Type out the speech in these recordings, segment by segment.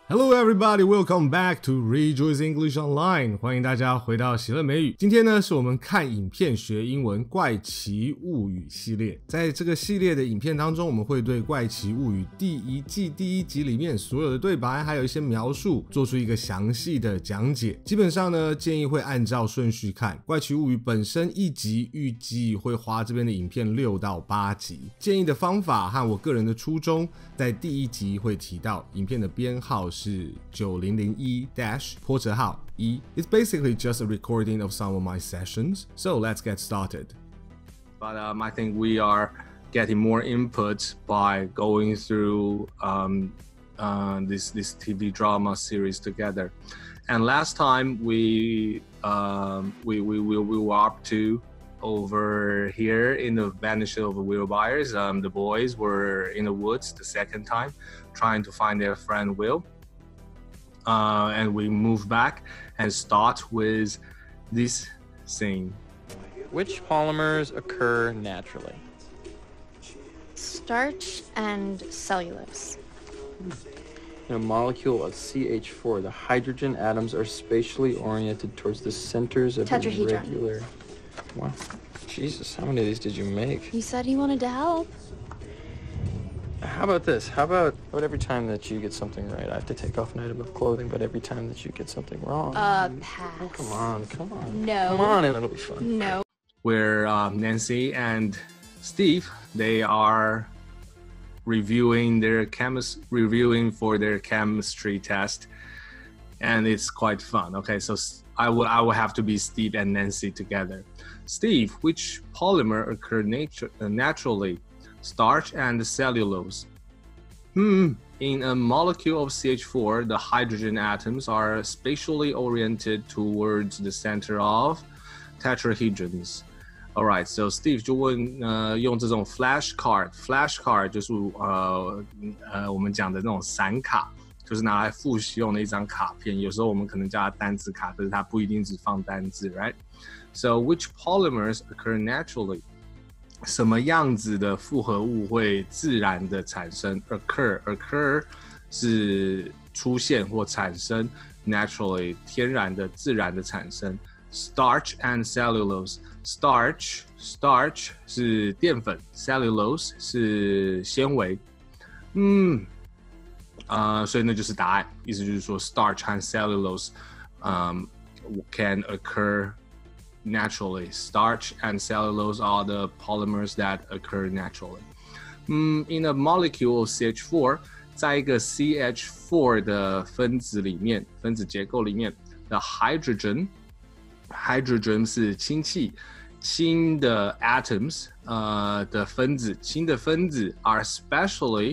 Hello everybody, welcome back to Rejoice English Online. 欢迎大家回到喜乐美语。今天呢，是我们看影片学英文怪奇物语系列。在这个系列的影片当中，我们会对怪奇物语第一季第一集里面所有的对白，还有一些描述，做出一个详细的讲解。基本上呢，建议会按照顺序看。怪奇物语本身一集预计会花这边的影片6到8集。建议的方法和我个人的初衷，在第一集会提到，影片的编号是9001-1. It's basically just a recording of some of my sessions. So let's get started. But I think we are getting more input by going through this TV drama series together. And last time we were up to over here in the Vanishing of the Wheelbuyers. The boys were in the woods the second time, trying to find their friend Will. And we move back and start with this scene. Which polymers occur naturally? Starch and cellulose. In a molecule of CH4, the hydrogen atoms are spatially oriented towards the centers of Tetrahedron. irregular... Wow. Jesus, how many of these did you make? He said he wanted to help. How about this? How about every time that you get something right, I have to take off an item of clothing, but every time that you get something wrong... Pass. Oh, come on. No. Come on, and it'll be fun. No. Where Nancy and Steve, they are reviewing for their chemistry test, and it's quite fun. Okay, so I will have to be Steve and Nancy together. Steve, which polymer occur naturally? Starch and cellulose. In a molecule of CH4, the hydrogen atoms are spatially oriented towards the center of tetrahedrons. Alright, so Steve 就问用这种 flashcard 就是我们讲的那种散卡，就是拿来复习用的一张卡片。有时候我们可能叫它单字卡，但是它不一定只放单字 ，right? So which polymers occur naturally? 什么样子的复合物会自然的产生 ？occur 是出现或产生 ，naturally 天然的、自然的产生。Starch and cellulose. Starch 是淀粉 ，cellulose 是纤维。所以那就是答案。意思就是说 ，starch 和 cellulose can occur naturally. Starch and cellulose are the polymers that occur naturally. In a molecule of CH4, 在一个 CH4 的分子里面，分子结构里面的 hydrogen 是氢气，氢的 atoms 的分子，氢的分子 are spatially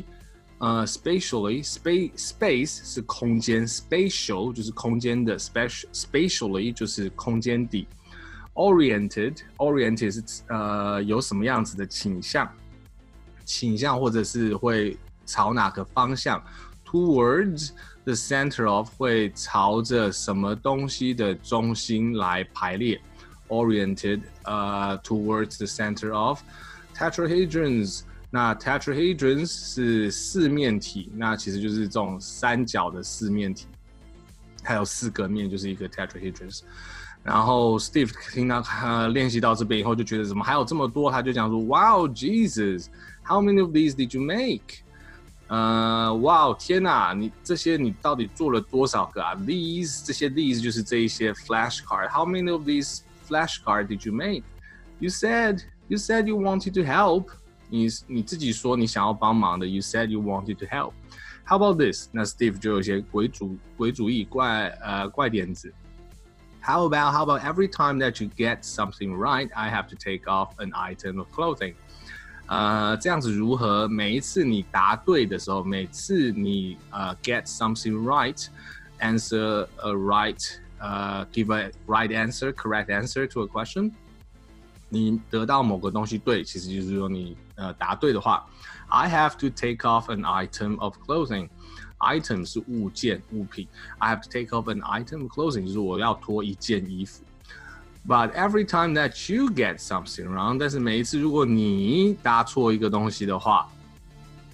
space 是空间 ，spatial 就是空间的 spatially 就是空间底。Oriented 是有什么样子的倾向或者是会朝哪个方向 ？Towards the center of 会朝着什么东西的中心来排列 ？Oriented towards the center of tetrahedrons。那 tetrahedrons 是四面体，那其实就是这种三角的四面体，它有4个面，就是一个 tetrahedrons。然后 Steve 听到练习到这边以后，就觉得怎么还有这么多？他就讲说 ，Wow, Jesus, how many of these did you make? 哇，天哪！你这些你到底做了多少个啊 ？These 这些 these 就是这一些 flashcard. How many of these flashcard did you make? You said you wanted to help. 你自己说你想要帮忙的。You said you wanted to help. How about this? 那 Steve 就有些鬼主意怪点子。How about every time that you get something right, I have to take off an item of clothing? 这样子如何？每一次你答对的时候，每次你get something right, answer a right, give a right answer, correct answer to a question. 你得到某个东西对，其实就是说你答对的话 ，I have to take off an item of clothing.Item 是物件、物品。I have to take off an item of clothing， 就是我要脱一件衣服。But every time that you get something wrong， 但是每一次如果你答错一个东西的话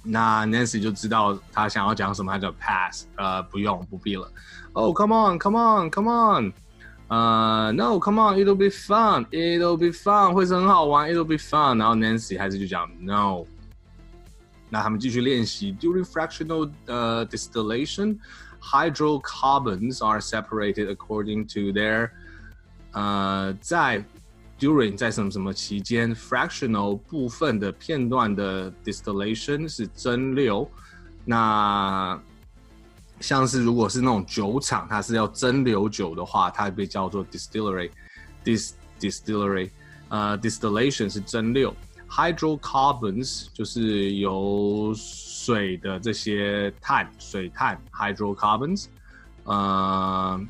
那 Nancy 就知道他想要讲什么，他就 pass， 不用不必了。Oh, come on, come on, come on. No, come on, it'll be fun, it'll be fun， 会是很好玩 ，it'll be fun。然后 Nancy 还是就讲 no。那他们继续练习 During fractional distillation, hydrocarbons are separated according to their 在 during 在什么什么期间 fractional 部分的片段的 distillation 是蒸馏。那像是如果是那种酒厂，它是要蒸馏酒的话，它被叫做 distillation 是蒸馏。Hydrocarbons 就是由水的这些碳，水碳 hydrocarbons， are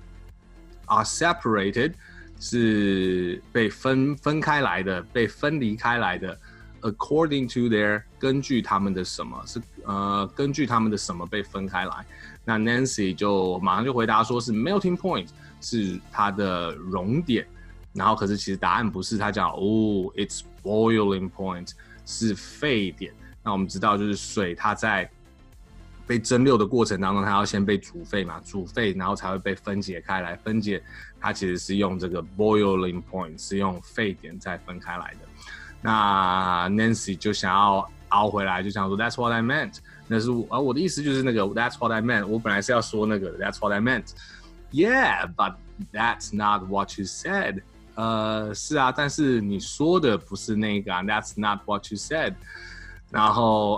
separated 是被分开来的，被分离开来的。According to their 根据他们的什么是根据他们的什么被分开来？那 Nancy 就马上就回答说是 melting point 是它的熔点。然后可是其实答案不是，他讲it's boiling point 是沸点。那我们知道就是水它在被蒸馏的过程当中，它要先被煮沸嘛，煮沸然后才会被分解开来，分解它其实是用这个 boiling point 是用沸点再分开来的。那 Nancy 就想要凹回来，就想说 That's what I meant， 那是我的意思就是那个 That's what I meant， 我本来是要说那个 That's what I meant。Yeah, but that's not what you said。是啊，但是你说的不是那个啊 ，That's not what you said。然后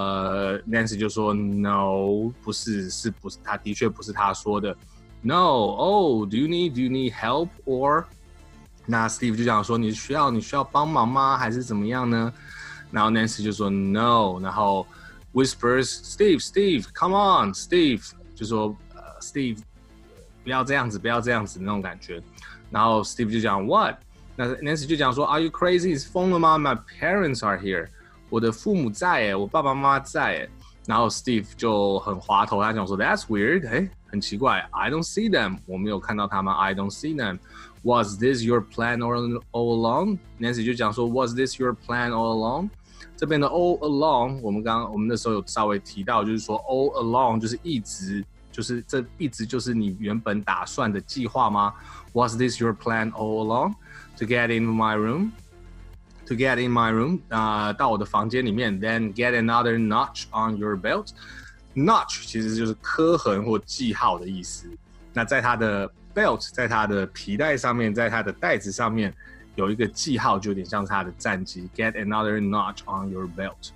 Nancy 就说 No， 不是，不是，他的确不是他说的。No， do you need help or？ 那 Steve 就讲说你需要帮忙吗？还是怎么样呢？然后 Nancy 就说 No， 然后 whispers Steve，come on Steve， 就说Steve 不要这样子那种感觉。然后 Steve 就讲 What？ 那 Nancy 就讲说 Are you crazy？ 你是疯了吗 ？My parents are here， 我的父母在耶，我爸爸妈妈在耶。然后 Steve 就很滑头，他讲说 That's weird， 很奇怪 ，I don't see them， 我没有看到他们 ，I don't see them。Was this your plan all along？ Nancy 就讲说 Was this your plan all along？ 这边的 all along， 我们那时候有稍微提到，就是说 all along 就是一直。就是这一直就是你原本打算的计划吗 ？Was this your plan all along to get in my room? To get in my room， 到我的房间里面 ，then get another notch on your belt. Notch 其实就是刻痕或记号的意思。那在它的 belt， 在它的皮带上面，在它的带子上面有一个记号，就有点像是它的战绩。Get another notch on your belt.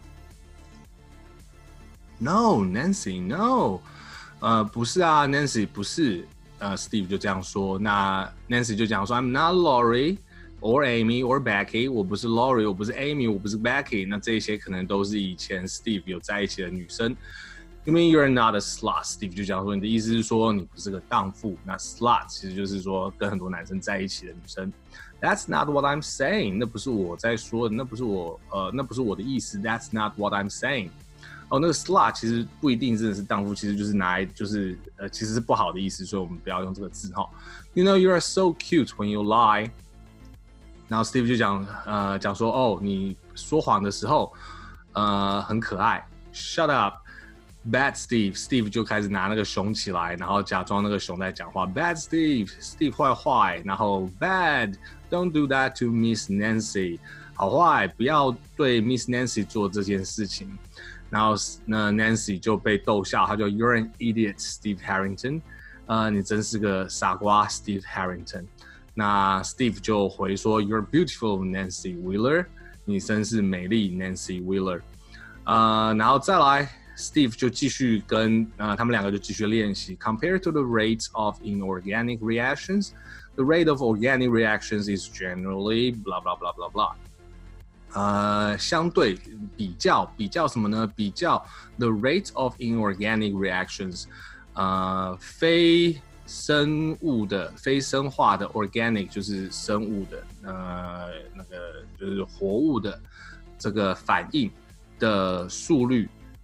No, Nancy, no. 不是啊 ，Nancy 不是，Steve 就这样说。那 Nancy 就讲说 ，I'm not Laurie or Amy or Becky， 我不是 Laurie， 我不是 Amy， 我不是 Becky。那这些可能都是以前 Steve 有在一起的女生。You mean you're not a slut？ Steve 就讲说，你的意思是说你不是个荡妇。那 slut 其实就是说跟很多男生在一起的女生。That's not what I'm saying， 那不是我在说的，那不是我的意思。That's not what I'm saying。那个 slut 其实不一定真的是荡妇，其实就是拿来就是其实是不好的意思，所以我们不要用这个字哈。You know you are so cute when you lie。然后 Steve 就讲说你说谎的时候很可爱。Shut up, bad Steve。Steve 就开始拿那个熊起来，然后假装那个熊在讲话。Bad Steve 坏，然后 bad don't do that to Miss Nancy。好坏，不要对 Miss Nancy 做这件事情。然后呢 ，Nancy 就被逗笑，他就 You're an idiot, Steve Harrington， 你真是个傻瓜 ，Steve Harrington。那 Steve 就回说 You're beautiful, Nancy Wheeler， 你真是美丽 ，Nancy Wheeler。然后再来 ，Steve 就继续跟他们两个就继续练习。Compared to the rate of inorganic reactions, the rate of organic reactions is generally blah blah blah blah blah。相对比较什么呢？比较 the rate of inorganic reactions， 非生物的、非生化的 organic 就是生物的，那个就是活物的这个反应的速率，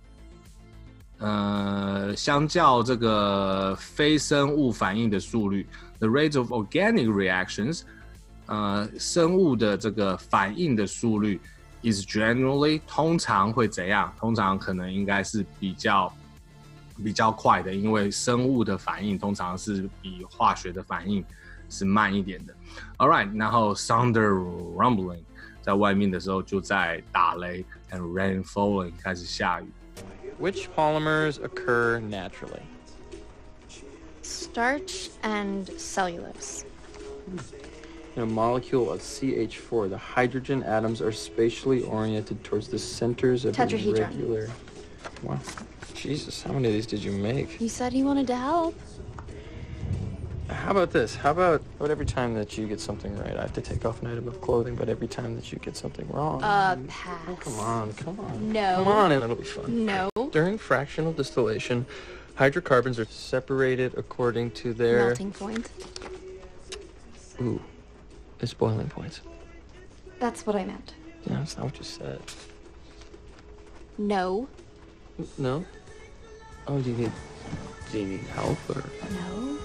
相较这个非生物反应的速率 ，the rate of organic reactions。生物的这个反应的速率 is generally 通常会怎样？通常可能应该是比较快的，因为生物的反应通常是比化学的反应是慢一点的。All right， 然后 thunder rumbling， 在外面的时候就在打雷 ，and rain falling， 开始下雨。 Which polymers occur naturally? Starch and cellulose. In a molecule of CH4, the hydrogen atoms are spatially oriented towards the centers of Tetrahedron. irregular. Wow. Jesus, how many of these did you make? You said he wanted to help. How about this? How about every time that you get something right, I have to take off an item of clothing, but every time that you get something wrong. Pass. Oh, come on. No. Come on, and it'll be fun. No. During fractional distillation, hydrocarbons are separated according to their... Melting point. Ooh, it's boiling points. That's what I meant. No, that's not what you said. No. No? Oh, do you need help, or...? No.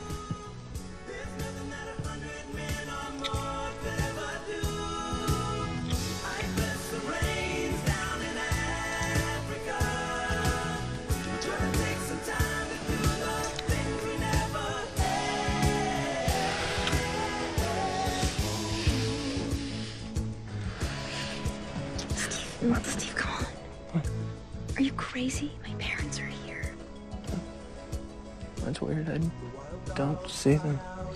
Steve, come on. What? Are you crazy? My parents are here. That's weird. I don't see them.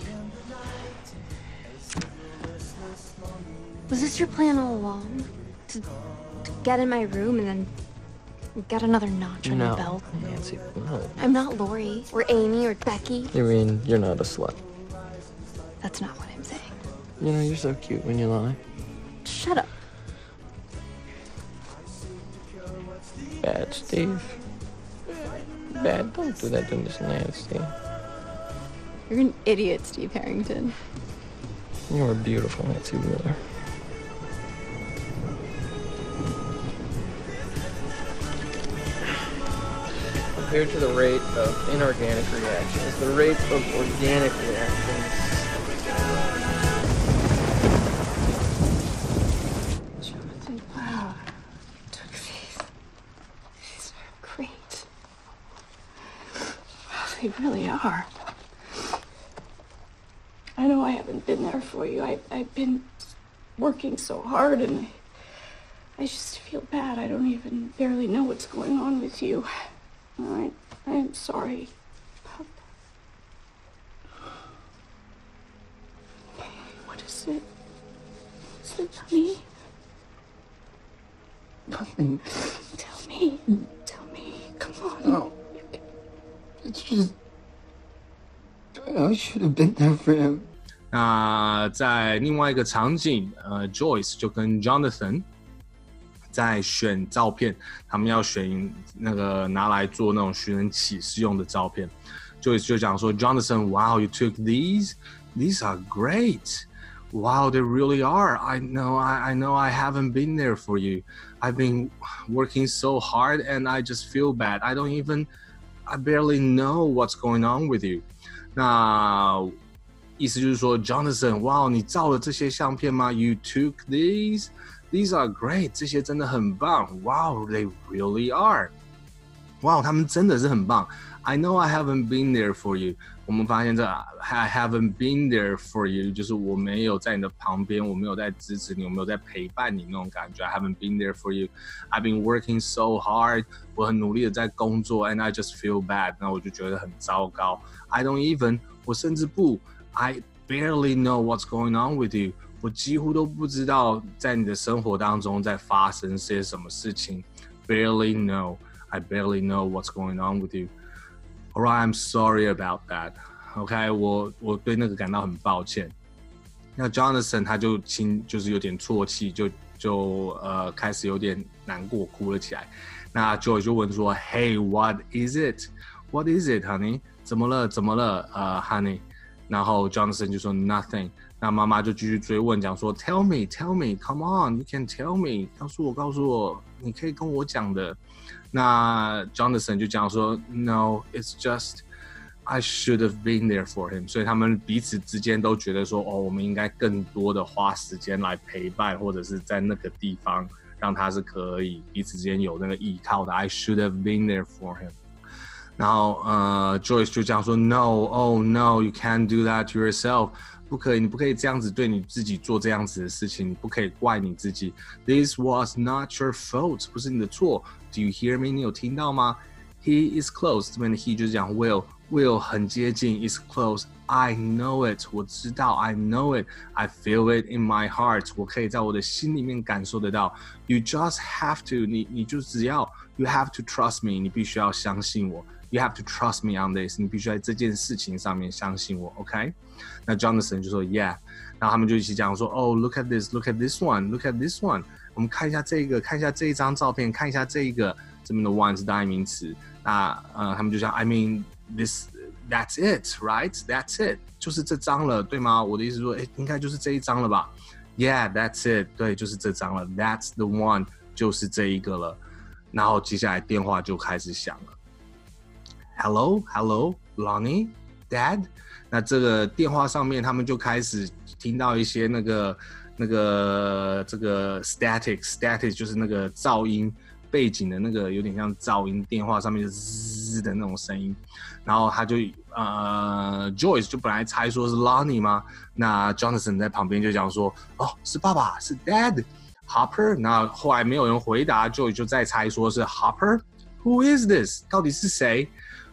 Was this your plan all along? To get in my room and then get another notch on your belt? Nancy, no. I'm not Lori or Amy or Becky. You mean you're not a slut? That's not what I'm saying. You know, you're so cute when you lie. Shut up. Bad, Steve. Bad. Don't do that to Miss Nancy. You're an idiot, Steve Harrington. You're beautiful, Nancy Wheeler. Compared to the rate of inorganic reactions, the rate of organic reactions. Jonathan, wow. You took these. These are great. Wow, they really are. I know I haven't been there for you. I've been working so hard, and I just feel bad. I don't even barely know what's going on with you. I am sorry about that. What is it? Is it honey? Nothing. Tell me. Tell me. Come on. No. It's just... I should have been there for him. 那在另外一个场景，Joyce 就跟 Jonathan 在选照片，他们要选那个拿来做那种寻人启事用的照片。Joyce 就讲说 ，Jonathan, wow, you took these. These are great. Wow, they really are. I know I haven't been there for you. I've been working so hard, and I just feel bad. I barely know what's going on with you. 那意思就是说 ，Jonathan， 哇，你照了这些相片吗 ？You took these. These are great. 这些真的很棒。Wow, they really are. 哇，他们真的是很棒。I know I haven't been there for you. 我们发现这 I haven't been there for you， 就是我没有在你的旁边，我没有在支持你，我没有在陪伴你那种感觉。I haven't been there for you. I've been working so hard. 我很努力的在工作 ，and I just feel bad. 那我就觉得很糟糕。I don't even， 我甚至不。I barely know what's going on with you. 我几乎都不知道在你的生活当中在发生些什么事情。Barely know. I barely know what's going on with you. Alright, I'm sorry about that. OK, 我对那个感到很抱歉。那 Jonathan 他就是有点啜泣，就开始有点难过，哭了起来。那 Joy 就问说 ，Hey, what is it? What is it, honey? 怎么了，honey? 然后 Jonathan 就说 nothing， 那妈妈就继续追问，讲说 tell me, come on, you can tell me， 告诉我，你可以跟我讲的。那 Jonathan 就讲说 no, it's just I should have been there for him， 所以他们彼此之间都觉得说，我们应该更多的花时间来陪伴，或者是在那个地方让他是可以彼此之间有那个依靠的。I should have been there for him。然后Joyce 就这样说 No, oh no, you can't do that to yourself。不可以，你不可以这样子对你自己做这样子的事情，你不可以怪你自己。This was not your fault， 不是你的错。Do you hear me？ 你有听到吗 ？He is close， 这边的 he 就是讲 Will 很接近 is close。I know it， 我知道 I know it，I feel it in my heart， 我可以在我的心里面感受得到。You just have to， 你就只要 You have to trust me， 你必须要相信我。You have to trust me on this， 你必须在这件事情上面相信我 ，OK？ 那 Jonathan 就说 Yeah， 然后他们就一起讲说 Oh look at this one， look at this one， 我们看一下这个，看一下这一张照片，看一下这个，这边的 one 是代名词。那他们就讲 I mean that's it right that's it， 就是这张了，对吗？我的意思说，应该就是这一张了吧 ？Yeah that's it， 对，就是这张了 ，That's the one， 就是这一个了。然后接下来电话就开始响了。Hello, Lonnie, Dad。那这个电话上面，他们就开始听到一些这个 static 就是那个噪音背景的那个有点像噪音，电话上面就滋的那种声音。然后他就Joyce 就本来猜说是 Lonnie 吗？那 Jonathan 在旁边就讲说，哦，是爸爸，是 Dad。Hopper， 那后来没有人回答 ，Joyce 就再猜说是 Hopper。Who is this？ 到底是谁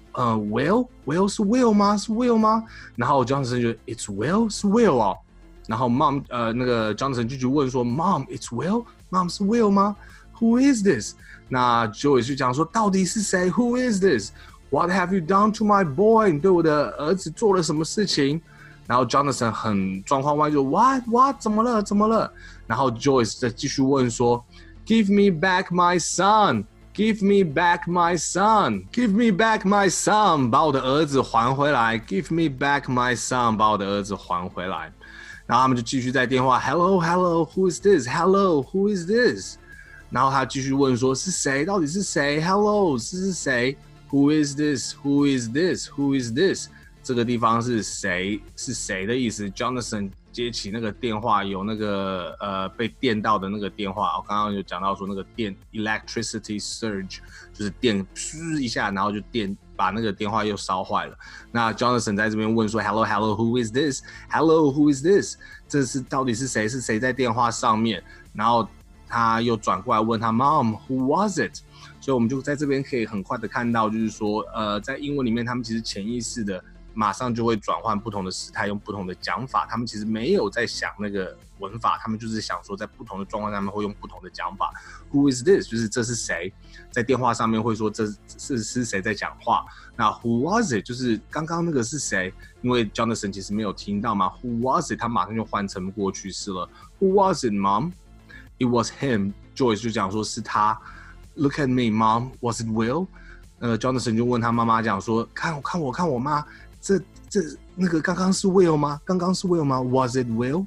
？Will 是 Will 吗？是 Will 吗？然后 Jonathan 就 It's Will， 是 Will 哦。然后 Mom 那个 Jonathan 就去问说 Mom It's Will， Mom 是 Will 吗 ？Who is this？ 那 Joyce 就讲说到底是谁 ？Who is this？What have you done to my boy？ 你对我的儿子做了什么事情？然后 Jonathan 很状况外就 What？ 怎么了？然后 Joyce 再继续问说 Give me back my son。Give me back my son. Give me back my son. 把我的儿子还回来。Give me back my son. 把我的儿子还回来。然后他们就继续在电话 Hello, who is this? Hello, who is this? 然后他继续问说是谁？到底是谁 ？Hello， 是谁 ？Who is this? Who is this? Who is this? 这个地方是谁？是谁的意思 ？Jonathan 接起那个电话，有那个被电到的那个电话，我刚刚有讲到说那个电 electricity surge 就是电噗一下，然后就电把那个电话又烧坏了。那 Jonathan 在这边问说 Hello, who is this? Hello, who is this? 这是到底是谁？是谁在电话上面？然后他又转过来问他 Mom, who was it? 所以我们就在这边可以很快的看到，就是说在英文里面他们其实潜意识的马上就会转换不同的时态，用不同的讲法。他们其实没有在想那个文法，他们就是想说，在不同的状况下面会用不同的讲法。Who is this？ 就是这是谁？在电话上面会说这是谁在讲话。那 Who was it？ 就是刚刚那个是谁？因为 Jonathan 其实没有听到嘛。Who was it？ 他马上就换成过去式了。Who was it, Mom? It was him. Joyce 就讲说是他。Look at me, Mom. Was it Will？ Jonathan 就问他妈妈讲说，看我妈。这那个刚刚是 Will 吗？刚刚是 Will 吗 ？Was it Will?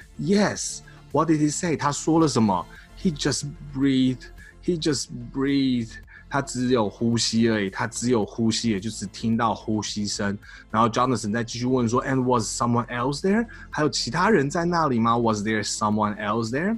Yes. What did he say? 他说了什么 ？He just breathed. He just breathed. 他只有呼吸而已，他只有呼吸，也就是听到呼吸声。然后 Jonathan 再继续问说 ，And was someone else there? 还有其他人在那里吗 ？Was there someone else there?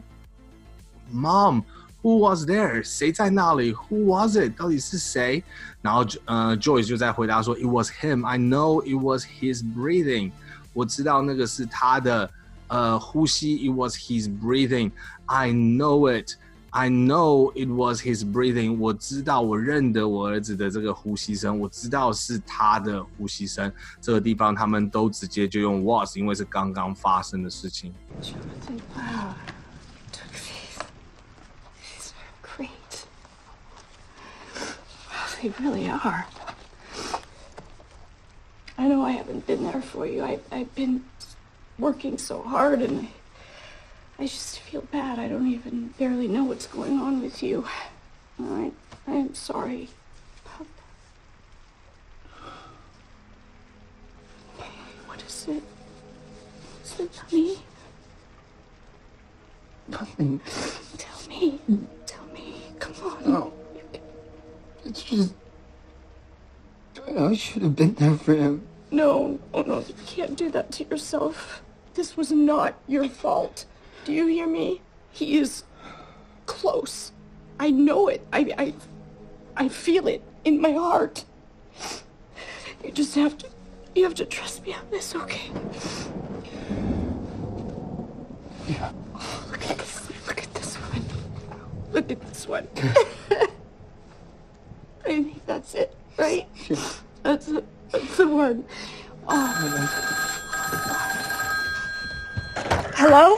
Mom.Who was there? 谁在那里 ？Who was it? 到底是谁？然后Joyce 就在回答说 ，It was him. I know it was his breathing. 我知道那个是他的呼吸。It was his breathing. I know it. I know it was his breathing. 我知道，我认得我儿子的这个呼吸声，我知道是他的呼吸声。这个地方他们都直接就用 was， 因为是刚刚发生的事情。 Jonathan, wow. Great. Wow, they really are. I know I haven't been there for you. I've been working so hard and I just feel bad. I don't even barely know what's going on with you. I am sorry. What is it? Is it funny? Nothing. Tell me. Come on. No. It's just... I should have been there for him. No, you can't do that to yourself. This was not your fault. Do you hear me? He is close. I know it. I feel it in my heart. You have to trust me on this, okay? Yeah. Oh, look at this one. Look at this one. I think that's it, right? Yeah. That's the one. Oh. Hello?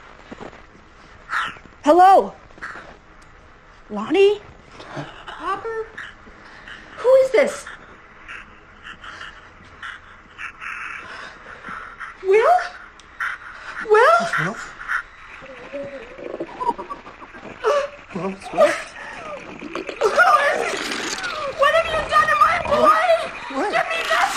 Hello? Lonnie? Hopper? Who is this? Will? Will? Well, it's Will. What have you done to my boy? What? Give me back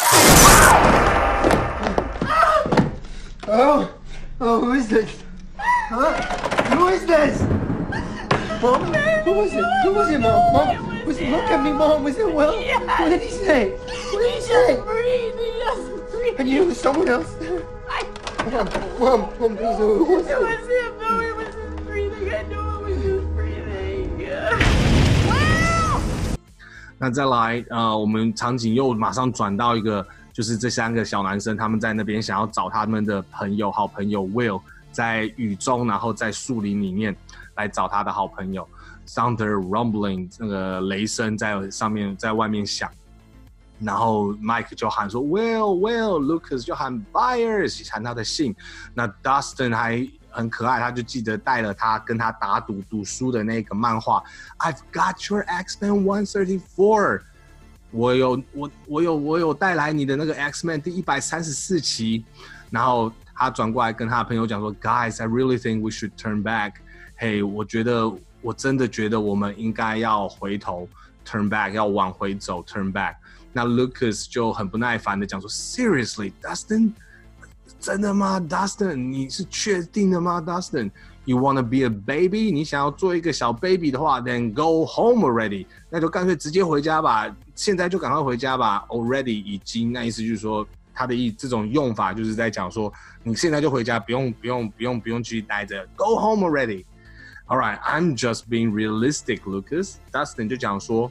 Oh, who is this? Huh? Who is this? Mom? Who was it? Who was it, Mom? Mom? Look at me, Mom. Was it Will? Yes. What did he say? What did he say? He doesn't breathe. And you, someone else? Mom, please, who was It it? was him, though. He was just breathing. I know it was just breathing. 那再来，我们场景又马上转到一个，就是这3个小男生他们在那边想要找他们的朋友，好朋友 Will 在雨中，然后在树林里面来找他的好朋友。Thunder rumbling， 那个雷声在上面，在外面响。然后 Mike 就喊说 Will，Lucas 就喊 Byers， 喊他的姓。那 Dustin 还很可爱，他就记得带了他跟他打赌书的那个漫画 I've got your X-Men 134， 我有带来你的那个 X-Men 第134期。然后他转过来跟他的朋友讲说 Guys, I really think we should turn back。 嘿，我真的觉得我们应该要回头 turn back， 要往回走 turn back。那 Lucas 就很不耐烦的讲说 Seriously, Dustin， 真的吗 Dustin？ 你是确定的吗 Dustin？ You wanna be a baby？ 你想要做一个小 baby 的话 Then go home already， 那就干脆直接回家吧，现在就赶快回家吧。 Already 已经，那意思就是说他的这种用法就是在讲说你现在就回家，不用继续待着 Go home already。 Alright, I'm just being realistic, Lucas。 Dustin 就讲说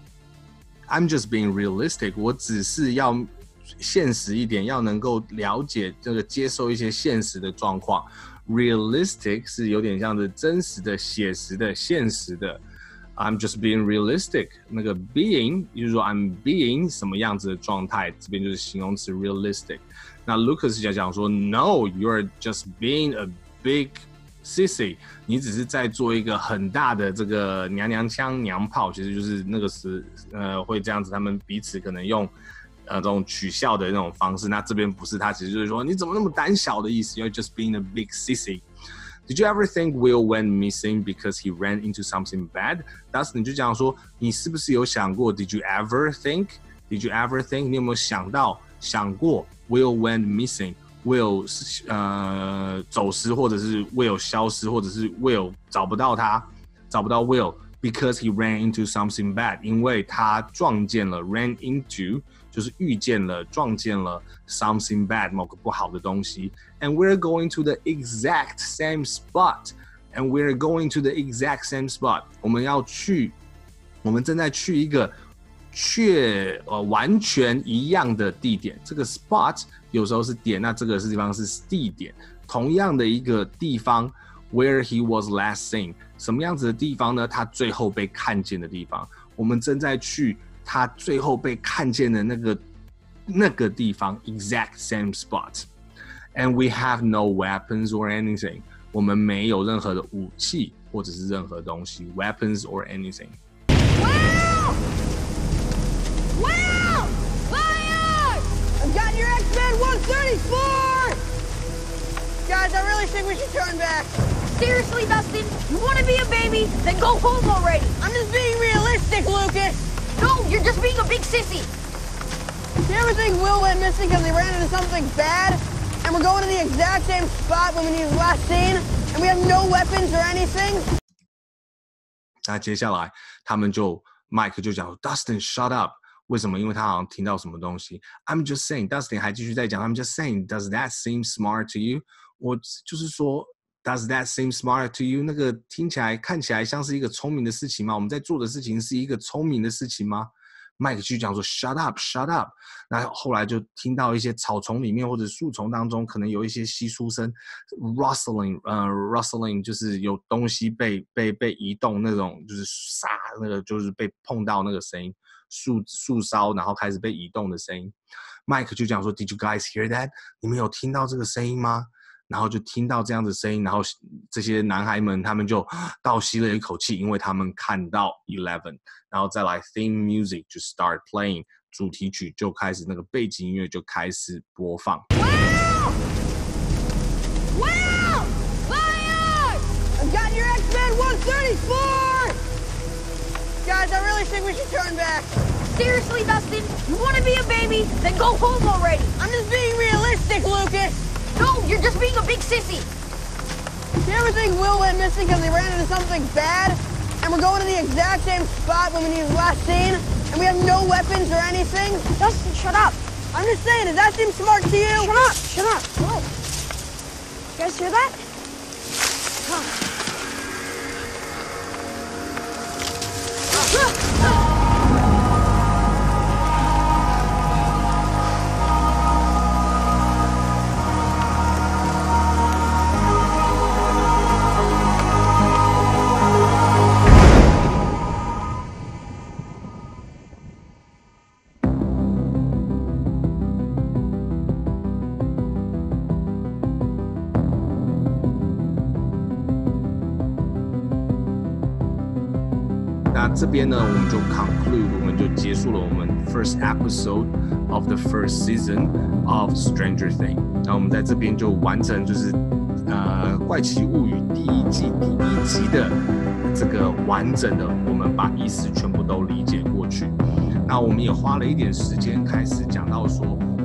I'm just being realistic， 我只是要现实一点，要能够了解这个接受一些现实的状况。Realistic 是有点像是真实的、写实的、现实的。I'm just being realistic， 那个 being 就是说 I'm being 什么样子的状态，这边就是形容词 realistic。那 Lucas 就讲说 No, you're just being a big sissy， 你只是在做一个很大的这个娘腔娘炮，其实就是那个是会这样子，他们彼此可能用这种取笑的那种方式。那这边不是，他其实就是说你怎么那么胆小的意思 ，You're just being a big sissy。 Did you ever think Will went missing because he ran into something bad？ Dustin 就讲说你是不是有想过 Did you ever think？ Did you ever think？ 你有没有想过 Will went missing？Will 走失，或者是 Will 消失，或者是 Will 找不到 Will because he ran into something bad， 因为他撞见了 ran into 就是遇见了撞见了 something bad 某个不好的东西。 And we're going to the exact same spot， and we're going to the exact same spot， 我们正在去一个完全一样的地点。这个 spot 有时候是点，那这个地方是地点，同样的一个地方 where he was last seen， 什么样子的地方呢？他最后被看见的地方。我们正在去他最后被看见的那个地方 exact same spot。 And we have no weapons or anything， 我们没有任何的武器或者是任何东西 weapons or anything。 Will! Lion! I've got your X-Men 134! Guys, I really think we should turn back. Seriously, Dustin? You want to be a baby? Then go home already. I'm just being realistic, Lucas. No, you're just being a big sissy. You ever think Will went missing because he ran into something bad? And we're going to the exact same spot when he was last seen? And we have no weapons or anything? 那接下来他们就 Mike 就讲 Dustin shut up， 为什么？因为他好像听到什么东西。 I'm just saying， Dustin 还继续在讲 I'm just saying， does that seem smart to you？ 我就是说 Does that seem smart to you？ 那个听起来看起来像是一个聪明的事情吗？我们在做的事情是一个聪明的事情吗？Mike 就讲说 Shut up, shut up。然后后来就听到一些草丛里面或者树丛当中可能有一些窸窣声 ，rustling，rustling 就是有东西被移动那种，就是沙那个就是被碰到那个声音，树梢然后开始被移动的声音。Mike 就讲说 Did you guys hear that？ 你们有听到这个声音吗？然后就听到这样的声音，然后这些男孩们他们就倒吸了一口气，因为他们看到 11， 然后再来 theme music 就 start playing， 主题曲就开始那个背景音乐就开始播放。 Wow! Fire! I've got your X-Men 134! Guys, I really think we should turn back. Seriously, Dustin? You want to be a baby? Then go home already. I'm just being realistic, Lucas. No, you're just being a big sissy. Do you ever think Will went missing because he ran into something bad? And we're going to the exact same spot when he was last seen? And we have no weapons or anything? Dustin, shut up. I'm just saying, does that seem smart to you? Shut up, shut up. What? You guys hear that? 那这边呢，我们就 conclude， 我们就结束了我们 first episode of the first season of Stranger Things。那我们在这边就完成就是怪奇物语第一季第一集的这个完整的，我们把意思全部都理解过去。那我们也花了一点时间开始讲到说。